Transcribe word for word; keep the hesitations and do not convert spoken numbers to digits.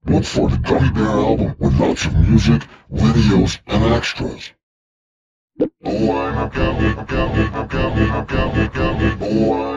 Look for the Gummy Bear album with lots of music, videos, and extras. Oh, I'm a gummy, a gummy, a gummy, a gummy, gummy. Oh,